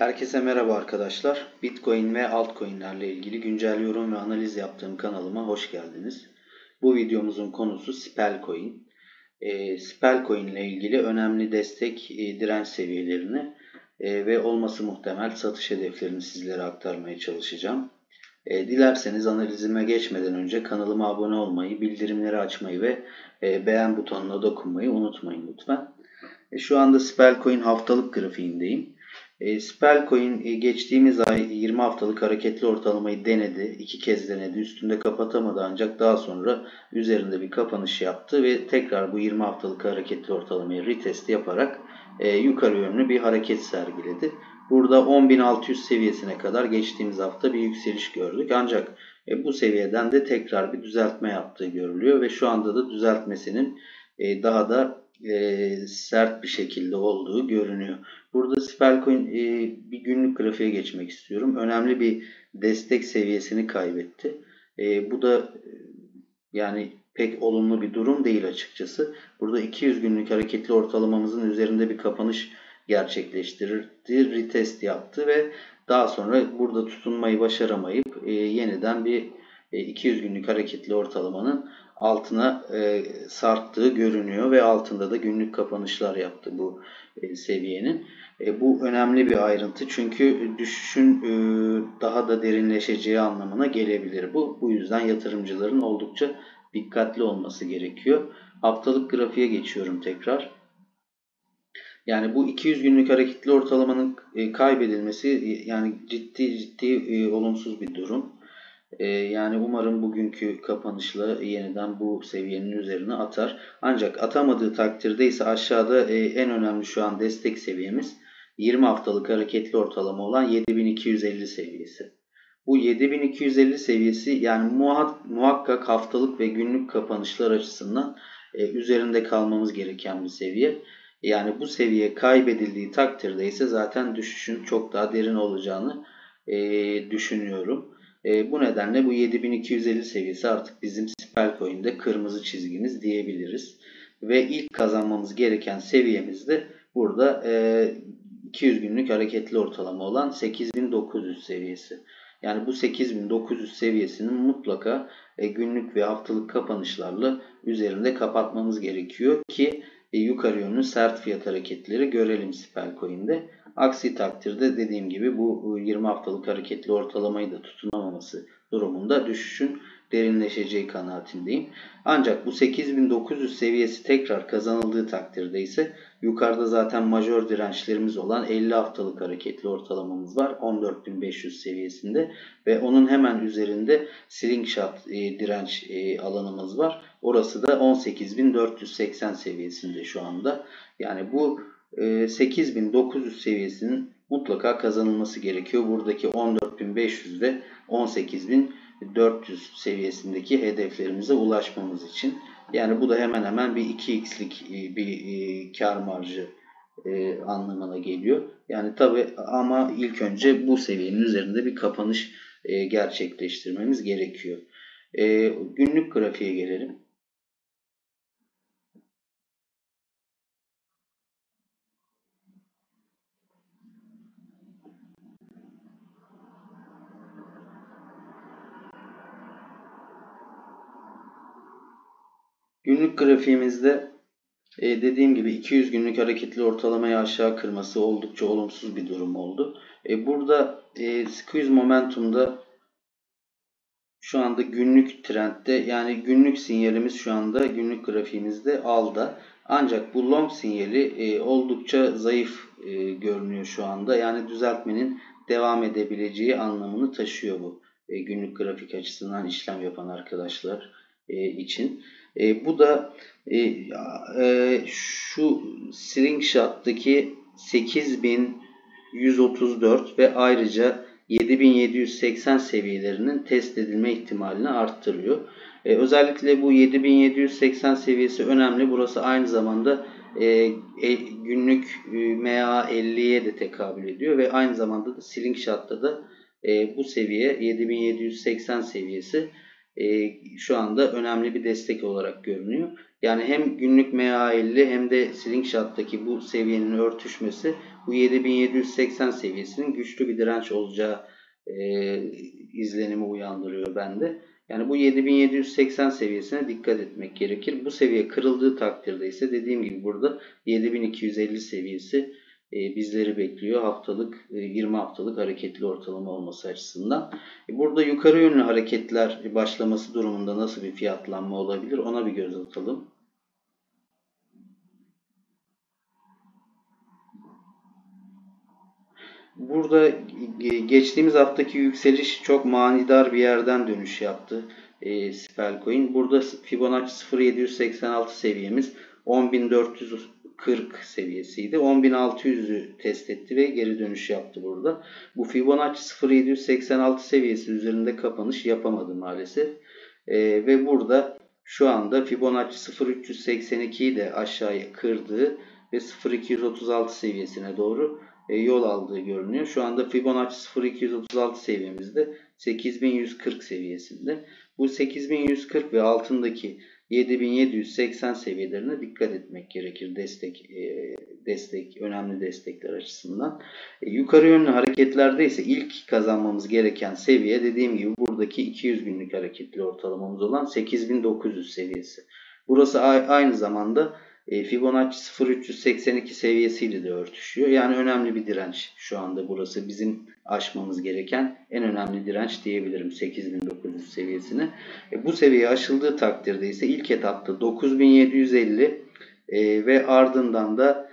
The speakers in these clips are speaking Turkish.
Herkese merhaba arkadaşlar. Bitcoin ve altcoin'lerle ilgili güncel yorum ve analiz yaptığım kanalıma hoş geldiniz. Bu videomuzun konusu Spellcoin. Spellcoin ile ilgili önemli destek, direnç seviyelerini ve olması muhtemel satış hedeflerini sizlere aktarmaya çalışacağım. Dilerseniz analizime geçmeden önce kanalıma abone olmayı, bildirimleri açmayı ve beğen butonuna dokunmayı unutmayın lütfen. Şu anda Spellcoin haftalık grafiğindeyim. Spellcoin geçtiğimiz ay 20 haftalık hareketli ortalamayı denedi. 2 kez denedi. Üstünde kapatamadı ancak daha sonra üzerinde bir kapanış yaptı ve tekrar bu 20 haftalık hareketli ortalamayı retest yaparak yukarı yönlü bir hareket sergiledi. Burada 10.600 seviyesine kadar geçtiğimiz hafta bir yükseliş gördük. Ancak bu seviyeden de tekrar bir düzeltme yaptığı görülüyor ve şu anda da düzeltmesinin daha da sert bir şekilde olduğu görünüyor. Burada Spellcoin bir günlük grafiğe geçmek istiyorum. Önemli bir destek seviyesini kaybetti. Bu da yani pek olumlu bir durum değil açıkçası. Burada 200 günlük hareketli ortalamamızın üzerinde bir kapanış gerçekleştirdi. Retest yaptı ve daha sonra burada tutunmayı başaramayıp yeniden bir 200 günlük hareketli ortalamanın altına sarktığı görünüyor ve altında da günlük kapanışlar yaptı bu seviyenin. Bu önemli bir ayrıntı çünkü düşüşün daha da derinleşeceği anlamına gelebilir bu. Bu yüzden yatırımcıların oldukça dikkatli olması gerekiyor. Haftalık grafiğe geçiyorum tekrar. Yani bu 200 günlük hareketli ortalamanın kaybedilmesi yani ciddi olumsuz bir durum. Yani umarım bugünkü kapanışla yeniden bu seviyenin üzerine atar. Ancak atamadığı takdirde ise aşağıda en önemli şu an destek seviyemiz 20 haftalık hareketli ortalama olan 7250 seviyesi. Bu 7250 seviyesi yani muhakkak haftalık ve günlük kapanışlar açısından üzerinde kalmamız gereken bir seviye. Yani bu seviye kaybedildiği takdirde ise zaten düşüşün çok daha derin olacağını düşünüyorum. Bu nedenle bu 7250 seviyesi artık bizim Spellcoin'de kırmızı çizgimiz diyebiliriz. Ve ilk kazanmamız gereken seviyemiz de burada 200 günlük hareketli ortalama olan 8900 seviyesi. Yani bu 8900 seviyesinin mutlaka günlük ve haftalık kapanışlarla üzerinde kapatmamız gerekiyor ki yukarı yönlü sert fiyat hareketleri görelim Spellcoin'de. Aksi takdirde dediğim gibi bu 20 haftalık hareketli ortalamayı da tutunamaması durumunda düşüşün derinleşeceği kanaatindeyim. Ancak bu 8900 seviyesi tekrar kazanıldığı takdirde ise yukarıda zaten majör dirençlerimiz olan 50 haftalık hareketli ortalamamız var 14.500 seviyesinde ve onun hemen üzerinde slingshot direnç alanımız var. Orası da 18.480 seviyesinde şu anda. Yani bu 8.900 seviyesinin mutlaka kazanılması gerekiyor. Buradaki 14.500 ve 18.400 seviyesindeki hedeflerimize ulaşmamız için. Yani bu da hemen hemen bir 2x'lik bir kar marjı anlamına geliyor. Yani tabi ama ilk önce bu seviyenin üzerinde bir kapanış gerçekleştirmemiz gerekiyor. Günlük grafiğe gelelim. Günlük grafiğimizde dediğim gibi 200 günlük hareketli ortalamayı aşağı kırması oldukça olumsuz bir durum oldu. Burada squeeze momentum'da şu anda günlük trendde yani günlük sinyalimiz şu anda günlük grafiğimizde alda. Ancak bu long sinyali oldukça zayıf görünüyor şu anda. Yani düzeltmenin devam edebileceği anlamını taşıyor bu günlük grafik açısından işlem yapan arkadaşlar için. Bu da şu slingshot'taki 8134 ve ayrıca 7780 seviyelerinin test edilme ihtimalini arttırıyor. Özellikle bu 7780 seviyesi önemli. Burası aynı zamanda günlük MA50'ye de tekabül ediyor ve aynı zamanda da slingshot'ta da bu seviye 7780 seviyesi şu anda önemli bir destek olarak görünüyor. Yani hem günlük MA50 hem de Slingshot'taki bu seviyenin örtüşmesi bu 7780 seviyesinin güçlü bir direnç olacağı izlenimi uyandırıyor bende. Yani bu 7780 seviyesine dikkat etmek gerekir. Bu seviye kırıldığı takdirde ise dediğim gibi burada 7250 seviyesi bizleri bekliyor haftalık 20 haftalık hareketli ortalama olması açısından. Burada yukarı yönlü hareketler başlaması durumunda nasıl bir fiyatlanma olabilir ona bir göz atalım. Burada geçtiğimiz haftaki yükseliş çok manidar bir yerden dönüş yaptı Spellcoin. Burada Fibonacci 0786 seviyemiz 10.440 seviyesiydi. 10.600'ü test etti ve geri dönüş yaptı burada. Bu Fibonacci 0786 seviyesi üzerinde kapanış yapamadı maalesef. Ve burada şu anda Fibonacci 0382'yi de aşağıya kırdığı ve 0236 seviyesine doğru yol aldığı görünüyor. Şu anda Fibonacci 0236 seviyemizde 8140 seviyesinde. Bu 8140 ve altındaki 7780 seviyelerine dikkat etmek gerekir önemli destekler açısından. Yukarı yönlü hareketlerde ise ilk kazanmamız gereken seviye dediğim gibi buradaki 200 günlük hareketli ortalamamız olan 8900 seviyesi. Burası aynı zamanda Fibonacci 0382 seviyesiyle de örtüşüyor. Yani önemli bir direnç şu anda burası. Bizim aşmamız gereken en önemli direnç diyebilirim 8900 seviyesine. Bu seviye aşıldığı takdirde ise ilk etapta 9750 ve ardından da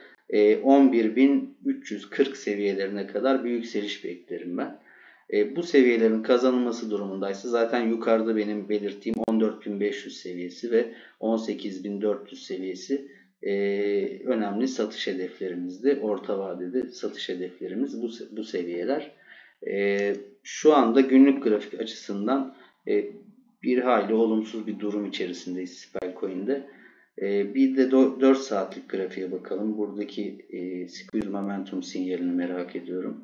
11340 seviyelerine kadar bir yükseliş beklerim ben. Bu seviyelerin kazanılması durumundaysa zaten yukarıda benim belirttiğim 14.500 seviyesi ve 18.400 seviyesi önemli satış hedeflerimizdi. Orta vadede satış hedeflerimiz bu seviyeler. Şu anda günlük grafik açısından bir hayli olumsuz bir durum içerisindeyiz Spellcoin'de. Bir de 4 saatlik grafiğe bakalım. Buradaki squeeze momentum sinyalini merak ediyorum.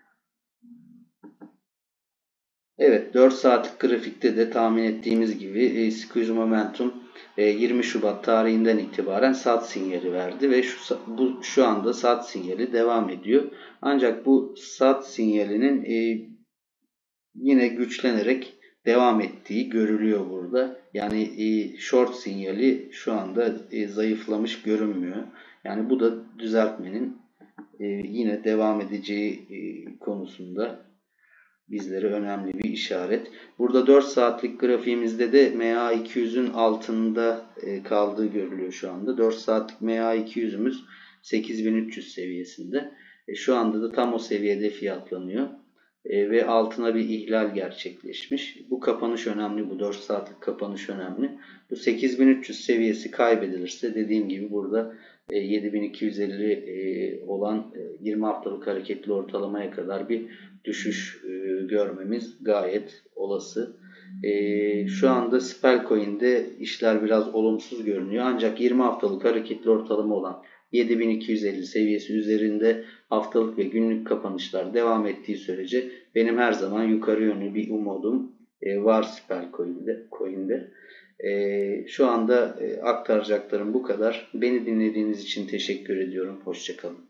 Evet, 4 saatlik grafikte de tahmin ettiğimiz gibi squeeze momentum 20 Şubat tarihinden itibaren sat sinyali verdi ve şu anda sat sinyali devam ediyor. Ancak bu sat sinyalinin yine güçlenerek devam ettiği görülüyor burada. Yani short sinyali şu anda zayıflamış görünmüyor. Yani bu da düzeltmenin yine devam edeceği konusunda bizlere önemli bir işaret. Burada 4 saatlik grafiğimizde de MA200'ün altında kaldığı görülüyor şu anda. 4 saatlik MA200'ümüz 8300 seviyesinde. Şu anda da tam o seviyede fiyatlanıyor. Ve altına bir ihlal gerçekleşmiş. Bu kapanış önemli. Bu 4 saatlik kapanış önemli. Bu 8300 seviyesi kaybedilirse dediğim gibi burada 7250 olan 20 haftalık hareketli ortalamaya kadar bir düşüş görmemiz gayet olası. Şu anda Spellcoin'de işler biraz olumsuz görünüyor. Ancak 20 haftalık hareketli ortalama olan 7250 seviyesi üzerinde haftalık ve günlük kapanışlar devam ettiği sürece benim her zaman yukarı yönlü bir umudum var Spellcoin'de. Şu anda aktaracaklarım bu kadar. Beni dinlediğiniz için teşekkür ediyorum. Hoşça kalın.